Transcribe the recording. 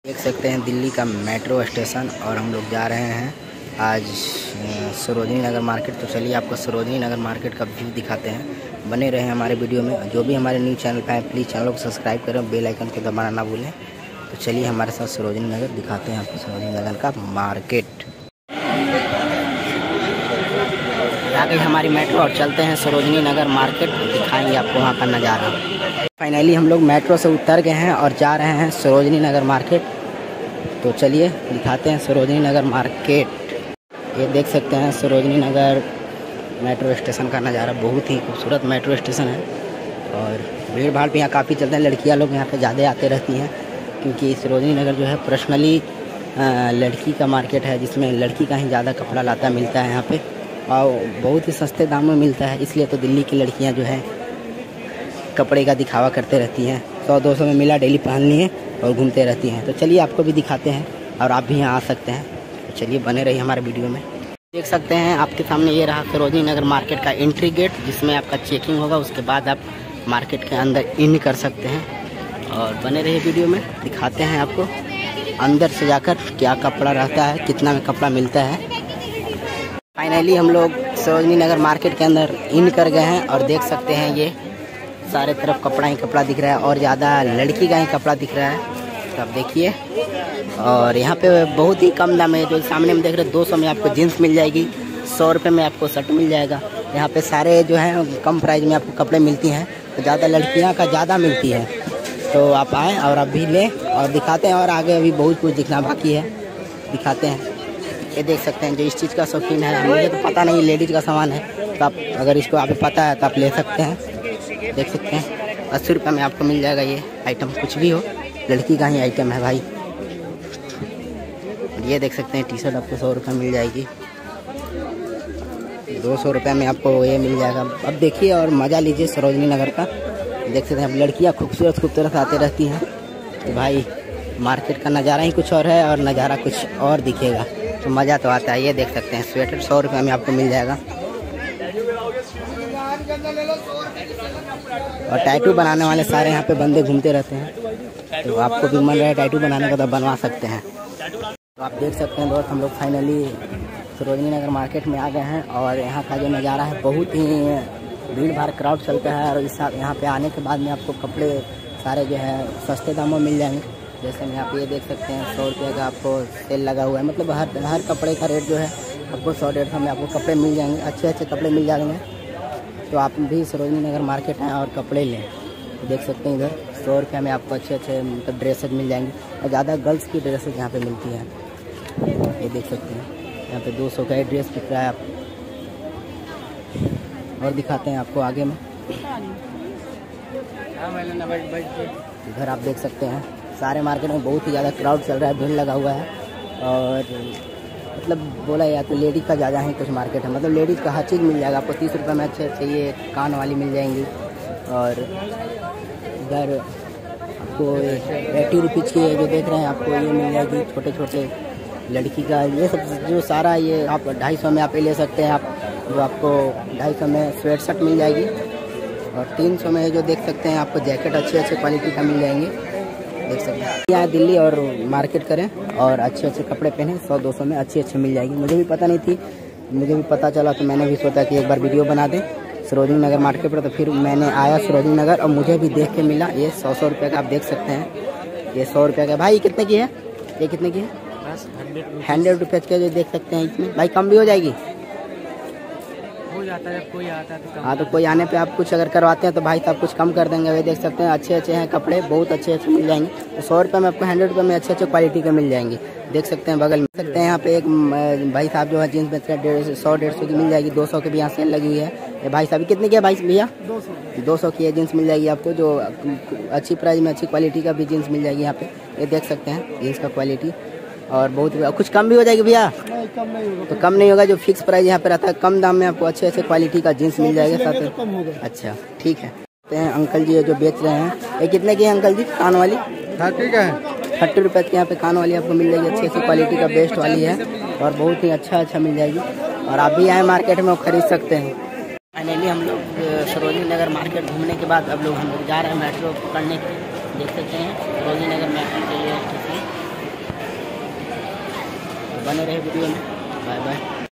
देख सकते हैं दिल्ली का मेट्रो स्टेशन और हम लोग जा रहे हैं आज सरोजनी नगर मार्केट। तो चलिए आपको सरोजनी नगर मार्केट का व्यू दिखाते हैं। बने रहे हमारे वीडियो में। जो भी हमारे न्यू चैनल पे है प्लीज़ चैनल को सब्सक्राइब करें, बेल आइकन को दबाना ना भूलें। तो चलिए हमारे साथ सरोजनी नगर दिखाते हैं आपको सरोजनी नगर का मार्केट। आ गई हमारी मेट्रो और चलते हैं सरोजनी नगर मार्केट, दिखाएंगे आपको वहाँ का नज़ारा। फाइनली हम लोग मेट्रो से उतर गए हैं और जा रहे हैं सरोजनी नगर मार्केट। तो चलिए दिखाते हैं सरोजनी नगर मार्केट। ये देख सकते हैं सरोजनी नगर मेट्रो स्टेशन का नज़ारा। बहुत ही खूबसूरत मेट्रो स्टेशन है और भीड़ भाड़ भी यहाँ काफ़ी चलते हैं। लड़कियाँ लोग यहाँ पे ज़्यादा आते रहती हैं क्योंकि सरोजनी नगर जो है पर्सनली लड़की का मार्केट है, जिसमें लड़की का ही ज़्यादा कपड़ा लाता मिलता है यहाँ पे और बहुत ही सस्ते दाम में मिलता है। इसलिए तो दिल्ली की लड़कियाँ जो है कपड़े का दिखावा करते रहती हैं। 100-200 में मिला डेली पहन लिए और घूमते रहती हैं। तो चलिए आपको भी दिखाते हैं और आप भी यहाँ आ सकते हैं। तो चलिए बने रहिए हमारे वीडियो में। देख सकते हैं आपके सामने ये रहा सरोजनी नगर मार्केट का एंट्री गेट, जिसमें आपका चेकिंग होगा। उसके बाद आप मार्केट के अंदर इन कर सकते हैं और बने रहिए वीडियो में। दिखाते हैं आपको अंदर से जाकर क्या कपड़ा रहता है, कितना में कपड़ा मिलता है। फाइनली हम लोग सरोजनी नगर मार्केट के अंदर इन कर गए हैं और देख सकते हैं ये सारे तरफ कपड़ा ही कपड़ा दिख रहा है और ज़्यादा लड़की का ही कपड़ा दिख रहा है। तो आप देखिए और यहाँ पे बहुत ही कम दाम है। जो सामने में देख रहे हैं 200 में आपको जीन्स मिल जाएगी, 100 रुपये में आपको शर्ट मिल जाएगा। यहाँ पे सारे जो है कम प्राइस में आपको कपड़े मिलती हैं। तो ज़्यादा लड़कियाँ का ज़्यादा मिलती है। तो आप आएँ और आप भी लें और दिखाते हैं। और आगे अभी बहुत कुछ दिखना बाकी है, दिखाते हैं। ये देख सकते हैं जो इस चीज़ का शौकीन है, मुझे तो पता नहीं लेडीज़ का सामान है, तो आप अगर इसको आप पता है तो आप ले सकते हैं। देख सकते हैं 80 रुपये में आपको मिल जाएगा ये आइटम। कुछ भी हो लड़की का ही आइटम है भाई। ये देख सकते हैं टी शर्ट आपको 100 रुपये मिल जाएगी, 200 रुपये में आपको ये मिल जाएगा। अब देखिए और मज़ा लीजिए सरोजनी नगर का। देख सकते हैं अब लड़कियाँ खूबसूरत खूबसूरत आते रहती हैं। तो भाई मार्केट का नज़ारा ही कुछ और है और नज़ारा कुछ और दिखेगा तो मज़ा तो आता है। ये देख सकते हैं स्वेटर 100 रुपये में आपको मिल जाएगा। और टैटू बनाने वाले सारे यहाँ पे बंदे घूमते रहते हैं। तो आपको भी मन रहा है टैटू बनाने का तो बनवा सकते हैं। तो आप देख सकते हैं दोस्त, हम लोग फाइनली सरोजनी नगर मार्केट में आ गए हैं और यहाँ का जो नज़ारा है बहुत ही भीड़ भाड़ क्राउड चलता है। और इस यहाँ पे आने के बाद में आपको कपड़े सारे जो है सस्ते दामों में मिल जाएंगे। जैसे में आप ये देख सकते हैं 100 रुपये का आपको सेल लगा हुआ है। मतलब हर कपड़े का रेट जो है आपको 100-150 में आपको कपड़े मिल जाएंगे, अच्छे अच्छे कपड़े मिल जाएंगे। तो आप भी सरोजनी नगर मार्केट आएँ और कपड़े लें। तो देख सकते हैं इधर 100 रुपये में आपको अच्छे अच्छे मतलब ड्रेसेज मिल जाएंगे और ज़्यादा गर्ल्स की ड्रेसेज यहाँ पे मिलती हैं। ये देख सकते हैं यहाँ पे 200 का ड्रेस बिक रहा है। आप और दिखाते हैं आपको आगे में। इधर आप देख सकते हैं सारे मार्केट में बहुत ही ज़्यादा क्राउड चल रहा है, भीड़ लगा हुआ है। और मतलब बोला या तो लेडीज़ का ज़्यादा ही कुछ मार्केट है। मतलब लेडीज़ का हर चीज़ मिल जाएगा आपको 30 रुपये में अच्छे अच्छे ये कान वाली मिल जाएंगी। और इधर आपको 80 रुपीज़ की जो देख रहे हैं आपको ये मिल जाएगी छोटे छोटे लड़की का। ये सब जो सारा ये आप 250 में आप ले सकते हैं। आप जो आपको 250 में स्वेट शर्ट मिल जाएगी और 300 में जो देख सकते हैं आपको जैकेट अच्छे अच्छे क्वालिटी का मिल जाएंगे। देख सकते हैं यहाँ दिल्ली और मार्केट करें और अच्छे अच्छे कपड़े पहने 100-200 में अच्छी अच्छी मिल जाएगी। मुझे भी पता नहीं थी, मुझे भी पता चला तो मैंने भी सोचा कि एक बार वीडियो बना दें सरोजनी नगर मार्केट पर। तो फिर मैंने आया सरोजनी नगर और मुझे भी देख के मिला ये 100 रुपये का। आप देख सकते हैं ये 100 रुपये का। भाई कितने की है ये, कितने की है? 100 रुपये के जो देख सकते हैं। इसमें भाई कम भी हो जाएगी, हो जाता है जब कोई आता है तो। हाँ तो कोई आने पे आप कुछ अगर करवाते हैं तो भाई साहब कुछ कम कर देंगे। वे देख सकते हैं अच्छे अच्छे हैं कपड़े, बहुत अच्छे अच्छे मिल जाएंगे। तो 100 रुपये में आपको 100 रुपये में अच्छे अच्छे क्वालिटी के मिल जाएंगे। देख सकते हैं बगल में सकते हैं यहाँ पे एक भाई साहब जो है जीन्स बेच रहे हैं 100-150 की मिल जाएगी। 200 की भी यहाँ सेल लगी हुई है। ये भाई साहब कितने की है भाई भैया? 200 की जीन्स मिल जाएगी आपको, जो अच्छी प्राइस में अच्छी क्वालिटी का भी जीन्स मिल जाएगी यहाँ पे। ये देख सकते हैं जीन्स का क्वालिटी। और बहुत कुछ कम भी हो जाएगी भैया? कम नहीं होगा। तो कम नहीं होगा, जो फिक्स प्राइस यहाँ पे रहता है। कम दाम में आपको अच्छे अच्छे क्वालिटी का जीन्स मिल जाएगा साथ में। अच्छा ठीक है। अंकल जी जो बेच रहे हैं ये कितने की है अंकल जी? कान वाली 30 का है। 30 रुपये की यहाँ पे कान वाली आपको मिल जाएगी, अच्छी अच्छी क्वालिटी का बेस्ट वाली है और बहुत ही अच्छा मिल जाएगी। और आप भी आए मार्केट में खरीद सकते हैं। फाइनली हम लोग सरोजनी नगर मार्केट घूमने के बाद अब हम लोग जा रहे हैं मेट्रो पकड़ने के। देख सकते हैं सरोजनी नगर मेट्रो के लिए स्टेशन बने रहे वीडियो में। Bye bye.